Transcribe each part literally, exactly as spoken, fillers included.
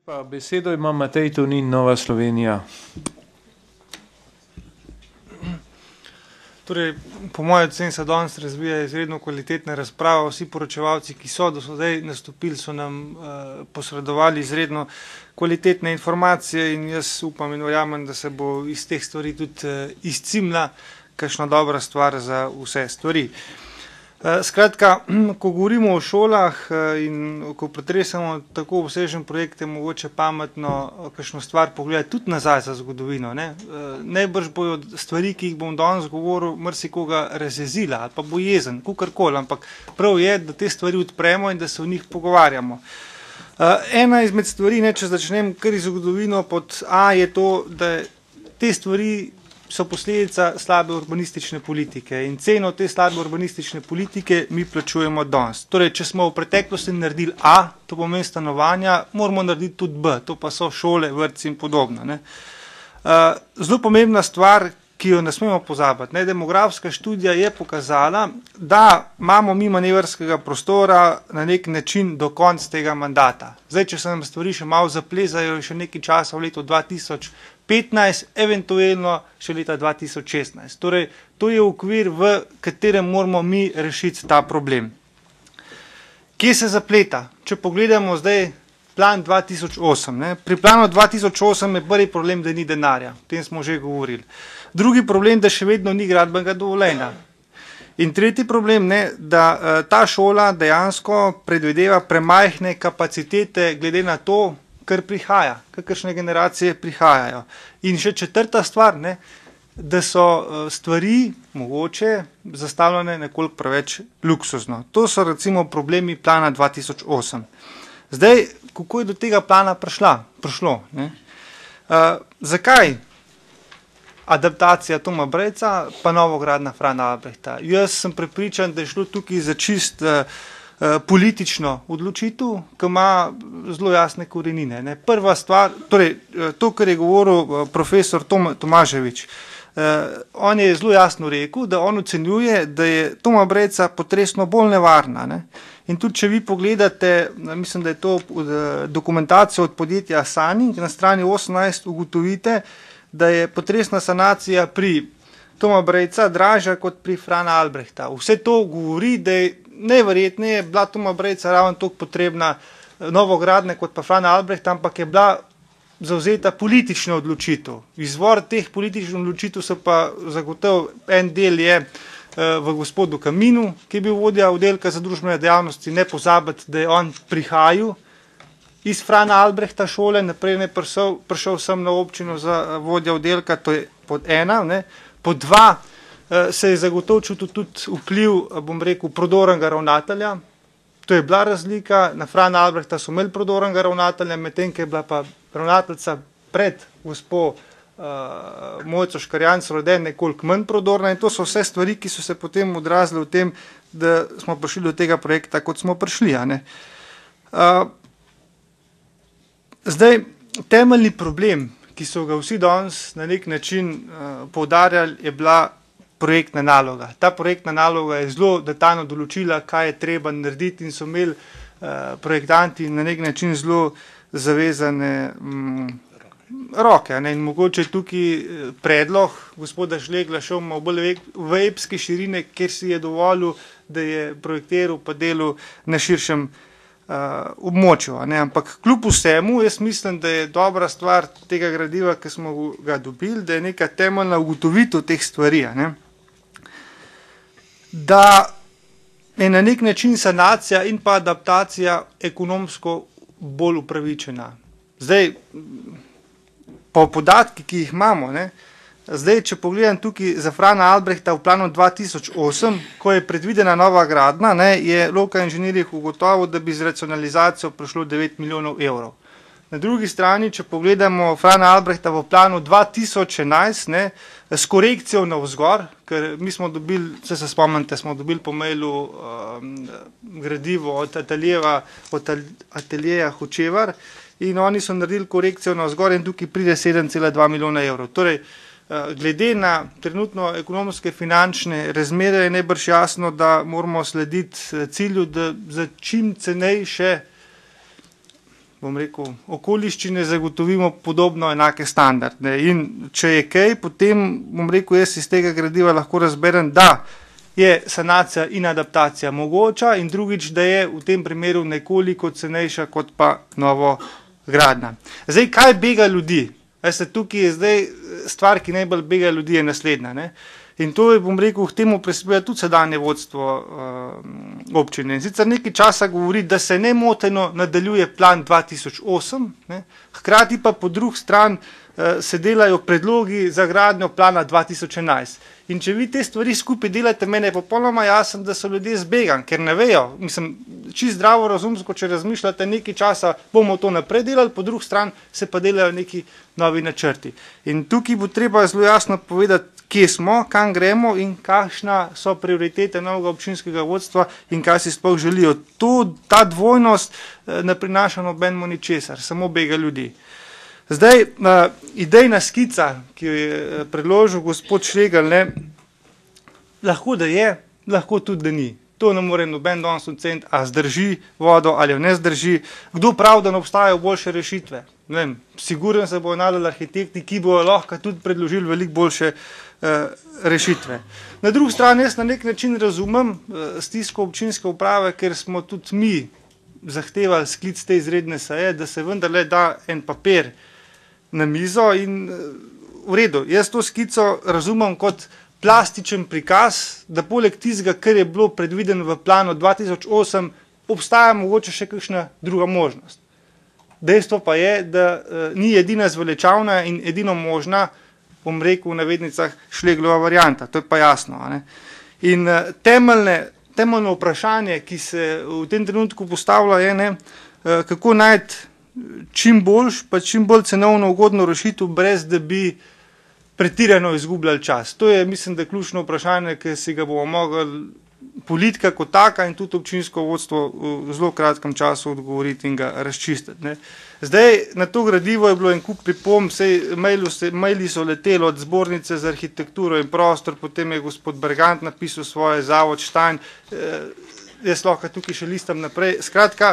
Pa besedo ima Matej Tonin, Nova Slovenija. Torej, po mojem oceni se danes razvija izredno kvalitetna razprava. Vsi poročevalci, ki so do sedaj nastopili, so nam uh, posredovali izredno kvalitetne informacije in jaz upam in verjamem, da se bo iz teh stvari tudi uh, izcimla kakšna dobra stvar za vse stvari. Uh, skratka, ko govorimo o šolah uh, in ko pretresamo tako obsežen projekt, je mogoče pametno uh, kakšno stvar pogledati tudi nazaj za zgodovino. Ne? Uh, najbrž bojo stvari, ki jih bom danes govoril, marsikoga razjezila ali pa bo jezen, kakorkoli, ampak prav je, da te stvari odpremo in da se o njih pogovarjamo. Uh, ena izmed stvari, ne, če začnem kar iz zgodovino pod A, je to, da te stvari so posledica slabe urbanistične politike in ceno te slabe urbanistične politike mi plačujemo danes. Torej, če smo v preteklosti naredili A, to pomeni stanovanja, moramo narediti tudi B, to pa so šole, vrtci in podobno. Ne. Uh, zelo pomembna stvar, ki jo ne smemo pozabiti, ne, demografska študija je pokazala, da imamo mi manevrskega prostora na nek način do konca tega mandata. Zdaj, če se nam stvari še malo zaplezajo, še nekaj časa v letu dva tisoč petnajst, eventualno še leta dva tisoč šestnajst. Torej, to je okvir, v katerem moramo mi rešiti ta problem. Kje se zapleta? Če pogledamo zdaj plan dva tisoč osem. Ne? Pri planu dva tisoč osem je prvi problem, da ni denarja. O tem smo že govorili. Drugi problem, da še vedno ni gradbenega dovoljenja. In tretji problem, ne, da uh, ta šola dejansko predvideva premajhne kapacitete glede na to, kar prihaja, kakršne generacije prihajajo. In še četrta stvar, ne, da so uh, stvari mogoče zastavljene nekoliko preveč luksuzno. To so recimo problemi plana dva tisoč osem. Zdaj, kako je do tega plana prišla, prišlo? Ne? Uh, zakaj adaptacija Toma Brejca pa novogradnja Frana Albrehta? Jaz sem prepričan, da je šlo tukaj za čist uh, uh, politično odločitev, ki ima zelo jasne korenine. Ne? Prva stvar, torej to, kar je govoril uh, profesor Tom, Tomaževič, uh, on je zelo jasno rekel, da on ocenjuje, da je Toma Brejca potresno bolj nevarna. Ne? In tudi, če vi pogledate, mislim, da je to dokumentacija od podjetja Sani, na strani osemnajst ugotovite, da je potresna sanacija pri Toma Brejca dražja kot pri Frana Albrehta. Vse to govori, da je najverjetneje bila Toma Brejca ravno toliko potrebna novogradnja kot pa Frana Albrehta, ampak je bila zavzeta politična odločitev. Izvor teh političnih odločitev so pa zagotovo en del je v gospodu Kaminu, ki je bil vodja oddelka za družbene dejavnosti. Ne pozabiti, da je on prihajal iz Frana Albrehta šole, naprej ne prišel, prišel sem na občino za vodja oddelka, to je pod ena. Ne. Pod dva se je zagotovo čutil tudi vpliv, bom rekel, prodornega ravnatelja. To je bila razlika, na Frana Albrehta so imeli prodornega ravnatelja, medtem ko je bila pa ravnateljica pred gospo Uh, Mojco Škarjanc roden nekoliko manj prodorna in to so vse stvari, ki so se potem odrazile v tem, da smo prišli do tega projekta, kot smo prišli. A ne? Uh, zdaj, temeljni problem, ki so ga vsi danes na nek način uh, poudarjali, je bila projektna naloga. Ta projektna naloga je zelo detaljno določila, kaj je treba narediti in so imeli uh, projektanti na nek način zelo zavezane um, roke. Ne? In mogoče tukaj predlog gospoda Žlegla šel malo bolj v epske širine, kjer si je dovolil, da je projektiral pa delal na širšem uh, območju. Ne? Ampak kljub vsemu, jaz mislim, da je dobra stvar tega gradiva, ki smo ga dobili, da je neka temeljna ugotovitev teh stvari. Ne? Da je na nek način sanacija in pa adaptacija ekonomsko bolj upravičena. Zdaj, po podatki, ki jih imamo, ne, zdaj, če pogledam tukaj za Frana Albrehta v planu dva tisoč osem, ko je predvidena nova gradnja, ne, je Loka inženirjih ugotovil, da bi z racionalizacijo prišlo devet milijonov evrov. Na drugi strani, če pogledamo Frana Albrehta v planu dva tisoč enajst, ne, s korekcijo navzgor, ker mi smo dobili, če se spomnite, smo dobili po mailu um, gradivo od ateljeva, od ateljeja Hočevar, in oni so naredili korekcijo navzgor in tukaj pride sedem cela dva milijona evrov. Torej, glede na trenutno ekonomske finančne razmere je najbrž jasno, da moramo slediti cilju, da za čim cenejše bom rekel, okoliščine zagotovimo podobno enake standarde. In če je kaj, potem, bom rekel, jaz iz tega gradiva lahko razberem, da je sanacija in adaptacija mogoča in drugič, da je v tem primeru nekoliko cenejša kot pa novo gradnja. Zdaj, kaj bega ljudi? Veste, tukaj je zdaj stvar, ki najbolj bega ljudi, je naslednja. Ne? In to je, bom rekel, k temu prispeva tudi sedanje vodstvo uh, občine. In sicer nekaj časa govori, da se nemoteno nadaljuje plan dva tisoč osem, ne? Hkrati pa po drugi strani uh, se delajo predlogi za gradnjo plana dva tisoč enajst. In če vi te stvari skupaj delate, meni je popolnoma jasno, da so ljudje zbegan, ker ne vejo, mislim, čisto zdravo razumsko, če razmišljate nekaj časa, bomo to naprej delali, po drugi strani se pa delajo neki novi načrti. In tukaj bo treba zelo jasno povedati, kje smo, kam gremo in kakšna so prioritete novega občinskega vodstva in kaj si sploh želijo. To, ta dvojnost ne prinaša nobenemu ničesar, samo bega ljudi. Zdaj, idejna skica, ki jo je predložil gospod Šregl, ne, lahko da je, lahko tudi da ni. To ne more noben danes oceniti, a zdrži vodo ali jo ne zdrži. Kdo pravi, da ne obstajajo boljše rešitve? Ne vem, siguren se bojo najdeli arhitekti, ki bojo lahko tudi predložili veliko boljše uh, rešitve. Na drugi strani jaz na nek način razumem uh, stisko občinske uprave, ker smo tudi mi zahtevali sklic te izredne seje, da se vendarle da en papir na mizo in uh, v redu. Jaz to skico razumem kot plastičen prikaz, da poleg tistega, kar je bilo predviden v planu dva tisoč osem, obstaja mogoče še kakšna druga možnost. Dejstvo pa je, da uh, ni edina zveličavna in edino možna, bom rekel v navednicah, Šreglova varianta, to je pa jasno. A ne? In uh, temeljne, temeljno vprašanje, ki se v tem trenutku postavlja, je, ne, uh, kako najti čim boljš, pa čim bolj cenovno ugodno rešitev, brez da bi pretirano izgubljali čas. To je, mislim, da je ključno vprašanje, ki si ga bomo mogli politika kot taka in tudi občinsko vodstvo v zelo kratkem času odgovoriti in ga razčistiti. Ne. Zdaj, na to gradivo je bilo en kup pripomb, maili so leteli od zbornice za arhitekturo in prostor, potem je gospod Bergant napisal svoje, zavod Štajn, eh, jaz lahko tukaj še listam naprej. Skratka,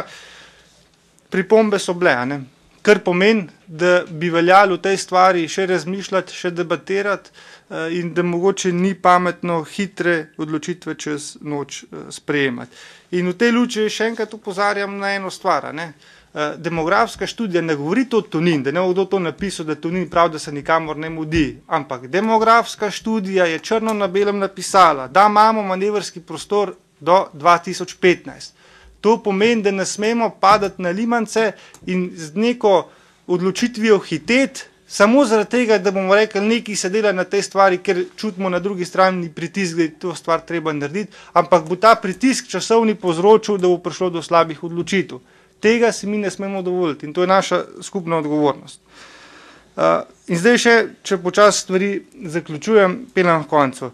pripombe so bile, ne. Kar pomeni, da bi veljalo v tej stvari še razmišljati, še debatirati uh, in da mogoče ni pametno hitre odločitve čez noč uh, sprejemati. In v tej luči še enkrat upozarjam na eno stvar. Ne? Uh, demografska študija ne govori to Tonin, da ne bo kdo to napisal, da Tonin pravi, da se nikamor ne mudi, ampak demografska študija je črno na belem napisala, da imamo manevrski prostor do dva tisoč petnajst. To pomeni, da ne smemo padati na limance in z neko odločitvijo hiteti, samo zaradi tega, da bomo rekli, nekaj se dela na tej stvari, ker čutimo na drugi strani pritisk, da je to stvar treba narediti, ampak bo ta pritisk časovni povzročil, da bo prišlo do slabih odločitev. Tega si mi ne smemo dovoliti in to je naša skupna odgovornost. Uh, in zdaj še, če počasi stvari zaključujem, pelem v koncu.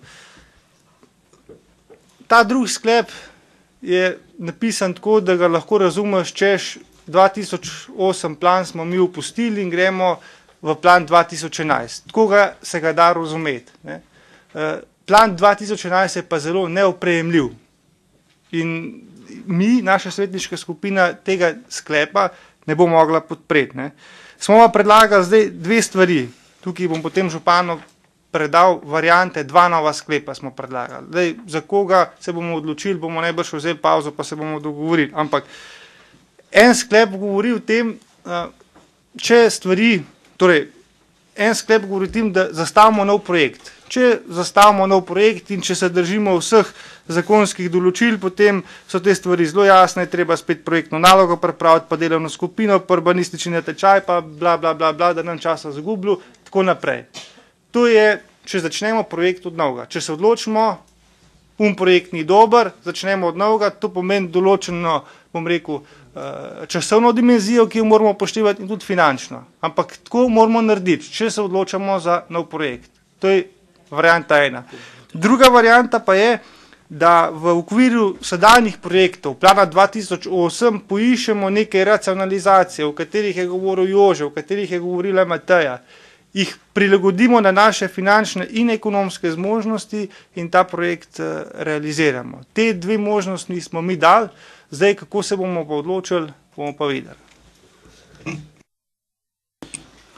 Ta drugi sklep je napisan tako, da ga lahko razumeš, češ dva tisoč osem plan smo mi opustili in gremo v plan dva tisoč enajst. Tako ga se ga da razumeti. Ne. Plan dva tisoč enajst je pa zelo neoprejemljiv. In mi, naša svetniška skupina, tega sklepa ne bo mogla podpreti. Ne. Smo pa predlagali zdaj dve stvari. Tukaj bom potem županu predal variante, dva nova sklepa smo predlagali. Zdaj, za koga se bomo odločili, bomo najbrž vzeli pauzo, pa se bomo dogovorili. Ampak en sklep govori o tem, če stvari, torej, en sklep govori o tem, da zastavimo nov projekt. Če zastavimo nov projekt in če se držimo vseh zakonskih določil, potem so te stvari zelo jasne, treba spet projektno nalogo pripraviti, pa delovno skupino, pa urbanistični natečaj, pa bla, bla, bla, bla, da nam časa zgublju, tako naprej. To je, če začnemo projekt od novega. Če se odločimo, um projekt ni dober, začnemo od novega, to pomeni določeno, bom rekel, časovno dimenzijo, ki jo moramo upoštevati in tudi finančno. Ampak tako moramo narediti, če se odločamo za nov projekt. To je varianta ena. Druga varianta pa je, da v okviru sedanjih projektov, plana dva tisoč osem, poiščemo neke racionalizacije, o katerih je govoril Jože, o katerih je govorila Mateja, jih prilagodimo na naše finančne in ekonomske zmožnosti in ta projekt realiziramo. Te dve možnosti smo mi dali, zdaj kako se bomo pa odločili, bomo pa videli.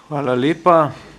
Hvala lepa.